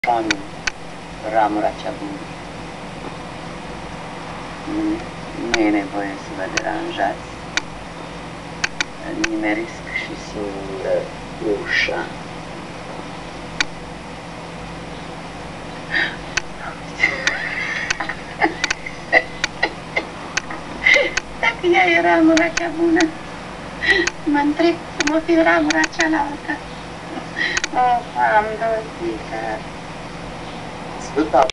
Oameni, ramura cea bună. Nu e nevoie să vă deranjați. Nimeresc și singură ușa. Dacă ea e ramura cea bună, mă întreb cum o fi ramura cealaltă. Am dozită. Sfânta